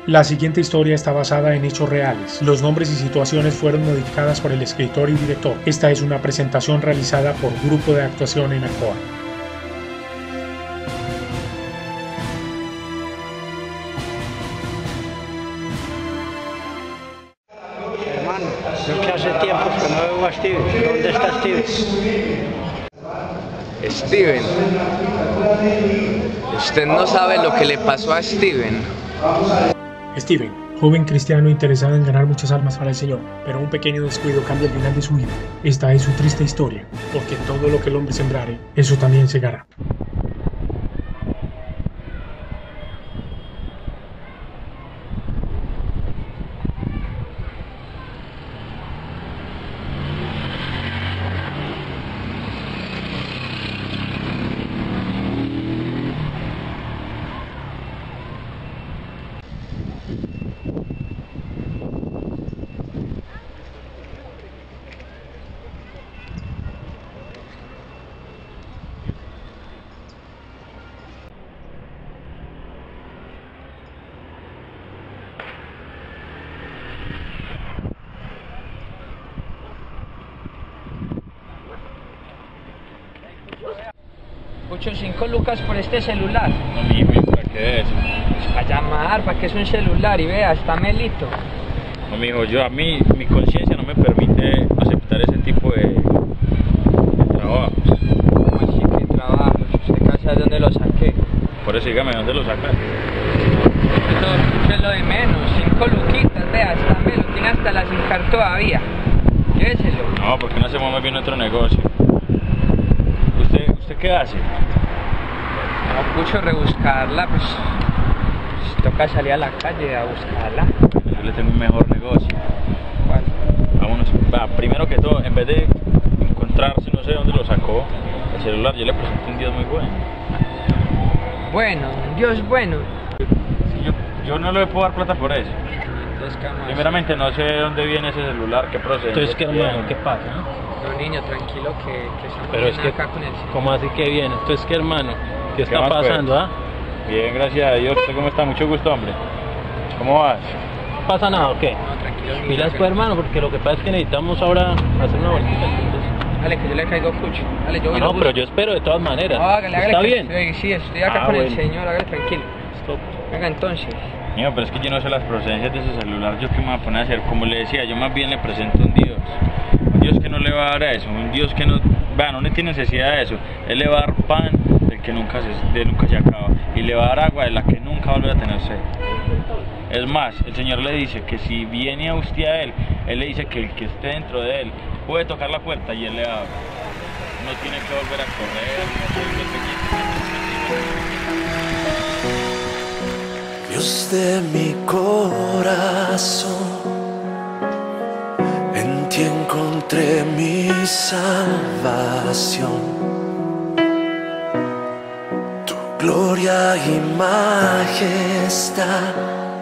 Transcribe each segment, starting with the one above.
La siguiente historia está basada en hechos reales. Los nombres y situaciones fueron modificadas por el escritor y director. Esta es una presentación realizada por Grupo de Actuación en Acoa. Hermano, yo que hace tiempo que no veo a Steven. ¿Dónde está Steven? Steven, usted no sabe lo que le pasó a Steven. Steven, joven cristiano interesado en ganar muchas almas para el Señor, pero un pequeño descuido cambia el final de su vida. Esta es su triste historia, porque todo lo que el hombre sembrare, eso también segará. Pucho, 5 lucas por este celular. No, mijo, ¿y para qué es? Pues para llamar, para que es un celular y vea, está melito. No, mijo, a mí, mi conciencia no me permite aceptar ese tipo de trabajos. ¿Cómo así que trabajos? ¿Usted casi sabe dónde lo saqué? Por eso dígame, ¿dónde lo sacas? Eso es lo de menos, 5 luquitas, vea, está melo, tiene hasta la sin car todavía. Lléveselo. No, porque no hacemos más bien otro negocio. ¿Usted qué hace? No, Pucho, rebuscarla, pues toca salir a la calle a buscarla. Yo le tengo un mejor negocio. ¿Cuál? Vámonos, va, primero que todo, en vez de encontrarse, no sé dónde lo sacó, el celular, yo le presenté un Dios muy bueno. Bueno, Dios bueno. Yo no le puedo dar plata por eso. Entonces, ¿qué vamos a hacer? Primeramente no sé de dónde viene ese celular, qué procede. Entonces, ¿qué hermano? ¿Qué pasa? No, niño, tranquilo que estamos Pero es que, acá con el señor. ¿cómo así que viene? Entonces, ¿qué hermano? ¿Qué está más, pues? pasando, ah? Bien, gracias a Dios. ¿Usted cómo está? Mucho gusto, hombre. ¿Cómo vas? ¿No pasa nada o qué? No, tranquilo, niño. Pilas pues, hermano, porque lo que pasa es que necesitamos ahora hacer una vueltita, entonces... Dale, que yo le caigo Pucho. Dale, yo voy No, pero yo espero de todas maneras. No, hágale, ¿Está que bien? Sí, estoy acá con el señor, hágale tranquilo. Stop. Venga, entonces. Mío, pero es que yo no sé las procedencias de ese celular. ¿Yo qué me voy a poner a hacer? Como le decía, yo más bien le presento un Dios. Un Dios que no le va a dar a eso. Un Dios que no... Vea, no le tiene necesidad de eso. Él le va a dar pan del que nunca se acaba. Y le va a dar agua de la que nunca va a volver a tener sed. Es más, el Señor le dice que si viene a usted a Él, Él le dice que el que esté dentro de Él puede tocar la puerta y Él le abre. No tiene que volver a correr, no tiene que Dios de mi corazón, en ti encontré mi salvación. Tu gloria y majestad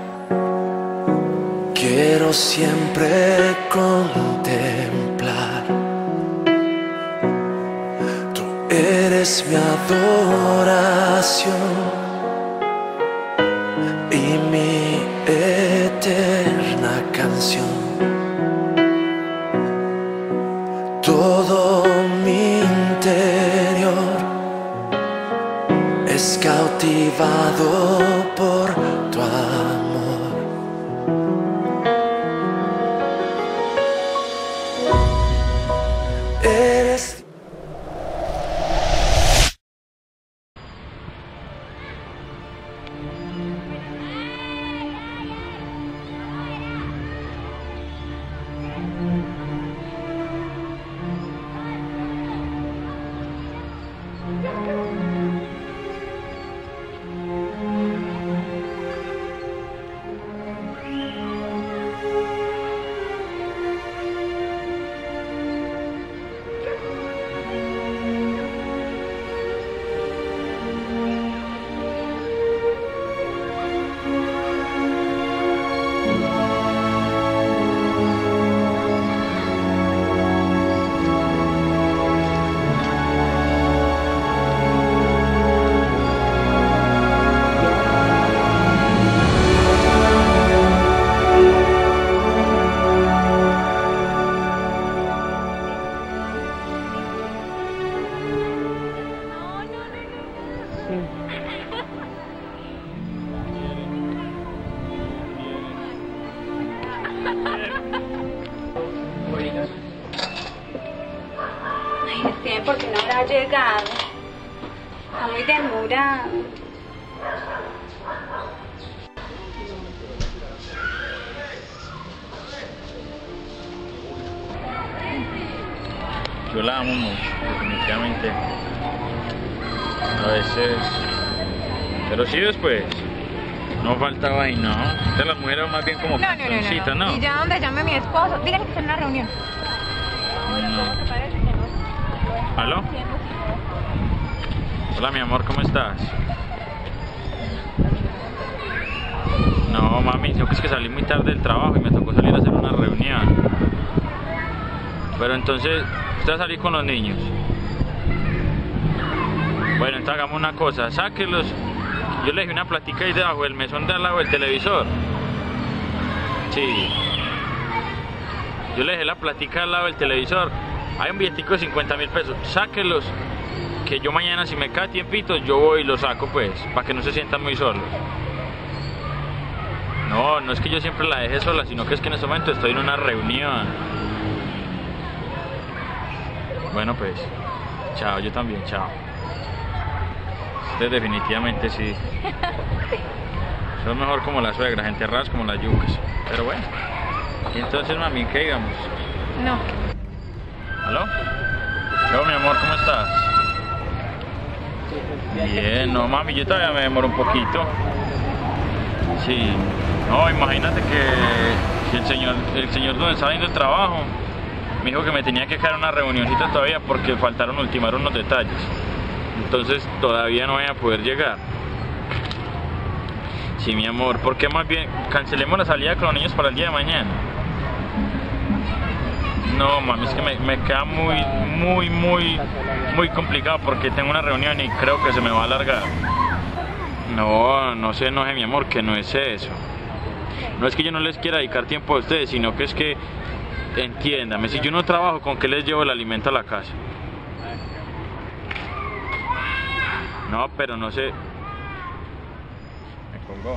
quiero siempre contemplar. Tú eres mi adoración y mi eterna canción. Todo mi interior es cautivado por tu amor. Eres Ay, Steven, ¿por qué no habrá llegado? Está muy demorado. Yo la amo mucho, definitivamente. A veces. Pero sí después. No faltaba ahí, ¿no? De las mujeres más bien como cantoncitas, ¿no? Y ya donde llame mi esposo, dígale que está en una reunión. No. ¿Aló? Hola, mi amor, ¿cómo estás? No, mami, yo que es que salí muy tarde del trabajo y me tocó salir a hacer una reunión. Pero entonces, usted va a salir con los niños. Bueno, entonces hagamos una cosa, sáquelos. Yo le dejé una platica ahí debajo del mesón de al lado del televisor. Sí. Yo le dejé la platica al lado del televisor. Hay un billetico de 50.000 pesos. Sáquelos. Que yo mañana, si me cae tiempito, yo voy y los saco, pues, para que no se sientan muy solos. No, no es que yo siempre la deje sola, sino que es que en este momento estoy en una reunión. Bueno, pues, chao, yo también, chao. Usted definitivamente sí. Son mejor como las suegras, enterradas como las yucas. Pero bueno. Y entonces, mami, ¿qué digamos? No. ¿Aló? Chao, mi amor, ¿cómo estás? Bien, no, mami, yo todavía me demoro un poquito. Sí. No, imagínate que el señor donde estaba yendo el trabajo me dijo que me tenía que quedar una reunioncita todavía porque faltaron ultimar unos detalles. Entonces todavía no voy a poder llegar. Sí, mi amor, ¿por qué más bien cancelemos la salida con los niños para el día de mañana? No, mami, es que me queda muy complicado porque tengo una reunión y creo que se me va a alargar. No se enoje, mi amor, que no es eso. No es que yo no les quiera dedicar tiempo a ustedes, sino que es que, entiéndame, si yo no trabajo, ¿con qué les llevo el alimento a la casa? No, pero no sé. Me colgó.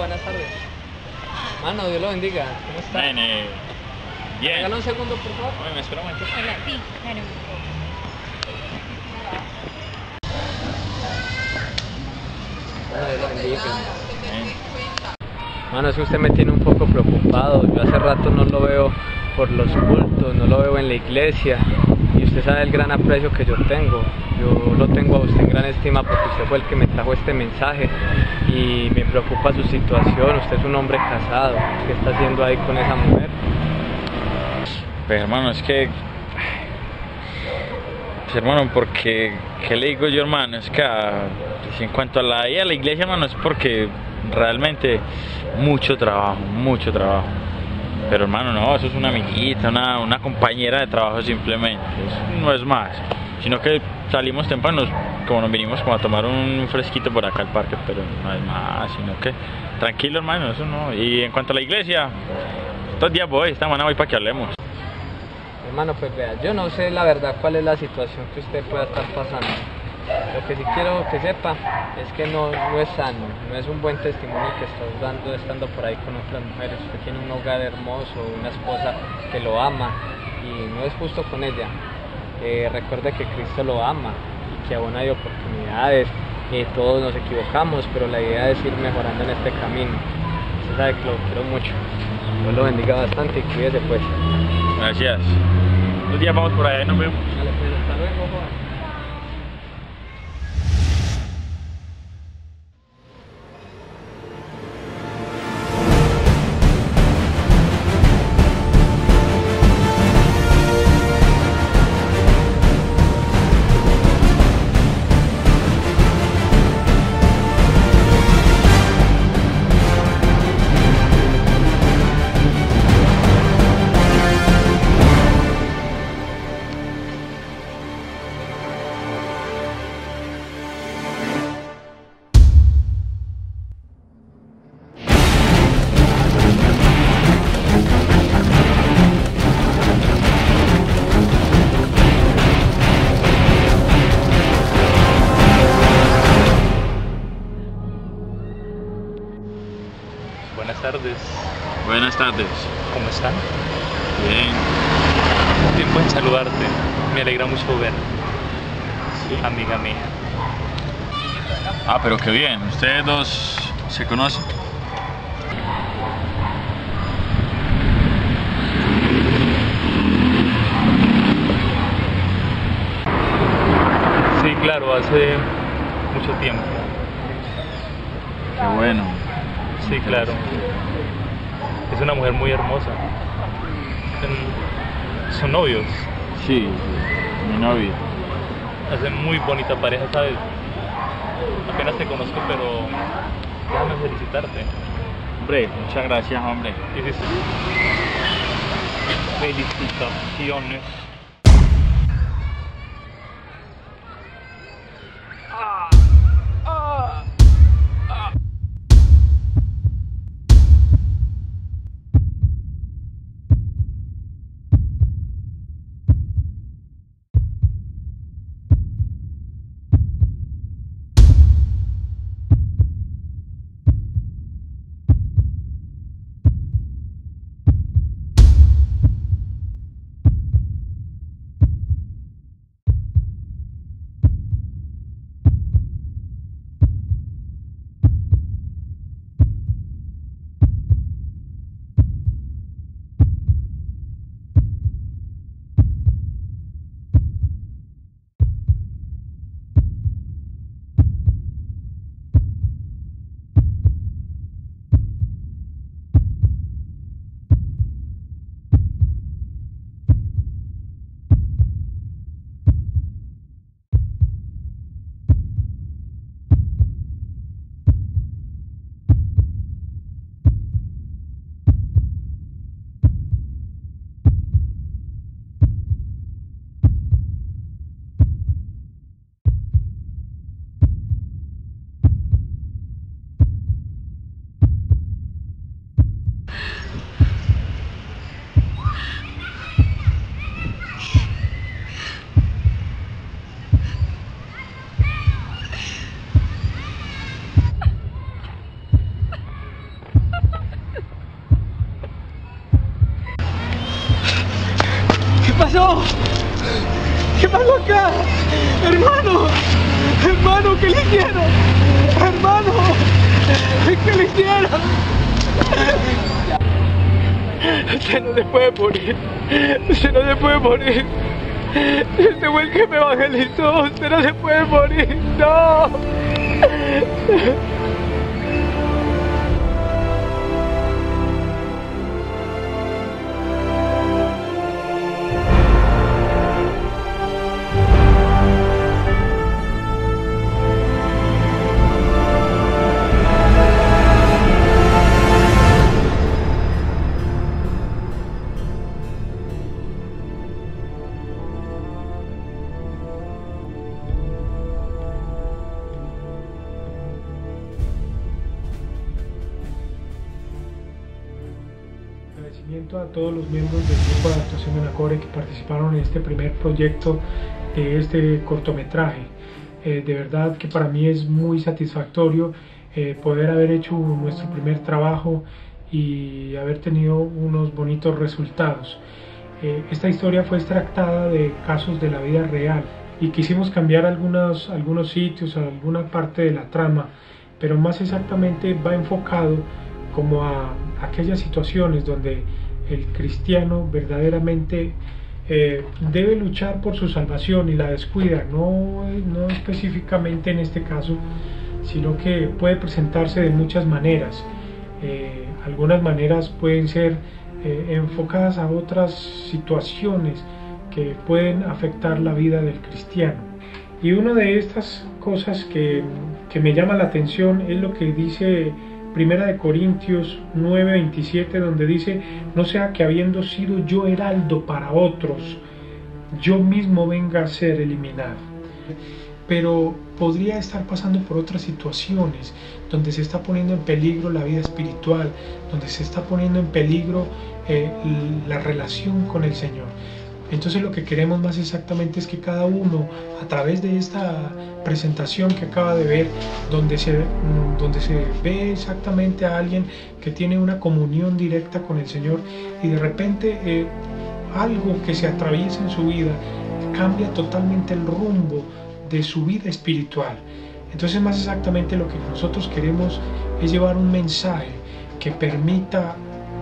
buenas tardes. Mano, Dios lo bendiga. ¿Cómo está? Nene. ¿Me Bien. regala un segundo, por favor? Oye, me espera un momento. Hola, sí, claro. Mano, Dios lo bendiga. Ven. Mano, es que usted me tiene un poco preocupado. Yo hace rato no lo veo por los cultos, no lo veo en la iglesia. Y usted sabe el gran aprecio que yo tengo. Yo lo tengo a usted en gran estima porque usted fue el que me trajo este mensaje. Y me preocupa su situación. Usted es un hombre casado. ¿Qué está haciendo ahí con esa mujer? Pues hermano, es que... Pues hermano, porque... ¿Qué le digo yo, hermano? Es que pues, en cuanto a la ida a la iglesia, hermano, es porque realmente mucho trabajo, mucho trabajo. Pero hermano, no, eso es una amiguita, una compañera de trabajo simplemente, eso no es más. Sino que salimos temprano, como nos vinimos como a tomar un fresquito por acá al parque, pero no es más, sino que tranquilo hermano, eso no. Y en cuanto a la iglesia, estos días voy, esta semana voy para que hablemos. Hermano, pues vea, yo no sé la verdad cuál es la situación que usted pueda estar pasando. Lo que sí quiero que sepa es que no es sano, no es un buen testimonio que estás dando estando por ahí con otras mujeres. Usted tiene un hogar hermoso, una esposa que lo ama y no es justo con ella. Recuerde que Cristo lo ama y que aún hay oportunidades, todos nos equivocamos, pero la idea es ir mejorando en este camino. Usted sabe que lo quiero mucho. Dios lo bendiga bastante y cuídese pues. Gracias. Los días vamos por allá y nos vemos. Dale, pues, hasta luego, joven. Buenas tardes. Buenas tardes. ¿Cómo están? Bien. Tiempo en saludarte. Me alegra mucho ver. Sí. Amiga mía. Ah, pero qué bien. ¿Ustedes dos se conocen? Sí, claro, hace mucho tiempo. Qué bueno. Sí, claro. Es una mujer muy hermosa. Son novios. Sí, mi novia. Hacen muy bonita pareja, ¿sabes? Apenas te conozco, pero déjame felicitarte. Hombre, muchas gracias, hombre. Dices, felicitaciones. Hermano, hermano, ¿qué le hicieron? Hermano, ¿qué le hicieron? Usted no se puede morir. Usted no se puede morir. Este fue el que me evangelizó. Usted no se puede morir. No. A todos los miembros del grupo de adaptación de Anacore que participaron en este primer proyecto de este cortometraje. De verdad que para mí es muy satisfactorio poder haber hecho nuestro primer trabajo y haber tenido unos bonitos resultados. Esta historia fue extractada de casos de la vida real y quisimos cambiar algunos sitios, alguna parte de la trama, pero más exactamente va enfocado como a aquellas situaciones donde el cristiano verdaderamente debe luchar por su salvación y la descuida, no específicamente en este caso, sino que puede presentarse de muchas maneras. Algunas maneras pueden ser enfocadas a otras situaciones que pueden afectar la vida del cristiano. Y una de estas cosas que me llama la atención es lo que dice Primera de Corintios 9:27, donde dice: no sea que habiendo sido yo heraldo para otros, yo mismo venga a ser eliminado. Pero podría estar pasando por otras situaciones donde se está poniendo en peligro la vida espiritual, donde se está poniendo en peligro la relación con el Señor. Entonces lo que queremos más exactamente es que cada uno, a través de esta presentación que acaba de ver, donde se ve exactamente a alguien que tiene una comunión directa con el Señor y de repente algo que se atraviesa en su vida cambia totalmente el rumbo de su vida espiritual. Entonces más exactamente lo que nosotros queremos es llevar un mensaje que permita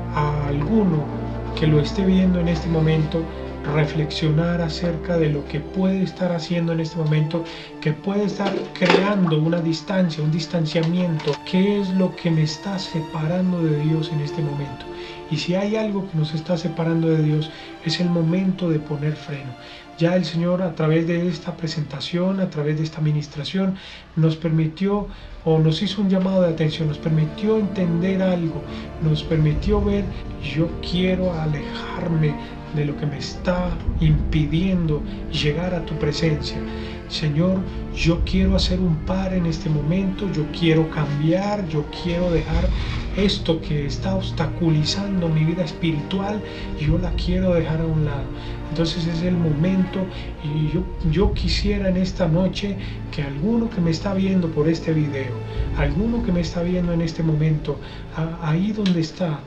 a alguno que lo esté viendo en este momento reflexionar acerca de lo que puede estar haciendo en este momento, que puede estar creando una distancia, un distanciamiento. ¿Qué es lo que me está separando de Dios en este momento? Y si hay algo que nos está separando de Dios, es el momento de poner freno. Ya el Señor, a través de esta presentación, a través de esta administración, nos permitió o nos hizo un llamado de atención, nos permitió entender algo, nos permitió ver: yo quiero alejarme de lo que me está impidiendo llegar a tu presencia. Señor, yo quiero hacer un par en este momento, yo quiero cambiar, yo quiero dejar esto que está obstaculizando mi vida espiritual, yo la quiero dejar a un lado. Entonces es el momento, y yo quisiera en esta noche que alguno que me está viendo por este video, alguno que me está viendo en este momento, ahí donde está,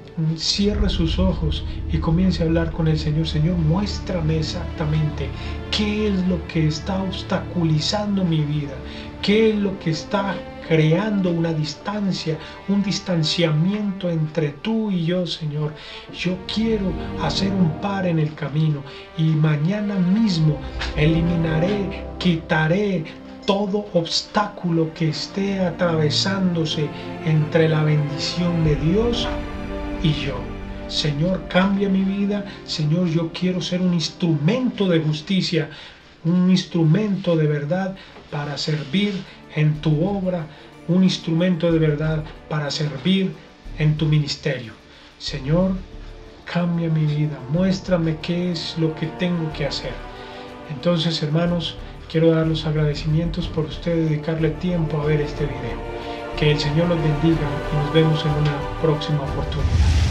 cierre sus ojos y comience a hablar con el Señor. Señor, muéstrame exactamente qué es lo que está obstaculizando mi vida, qué es lo que está creando una distancia, un distanciamiento entre tú y yo, Señor. Yo quiero hacer un par en el camino y mañana mismo eliminaré, quitaré todo obstáculo que esté atravesándose entre la bendición de Dios y yo. Señor, cambia mi vida. Señor, yo quiero ser un instrumento de justicia, un instrumento de verdad para servir en tu obra, un instrumento de verdad para servir en tu ministerio. Señor, cambia mi vida, muéstrame qué es lo que tengo que hacer. Entonces, hermanos, quiero dar los agradecimientos por usted dedicarle tiempo a ver este video. Que el Señor los bendiga y nos vemos en una próxima oportunidad.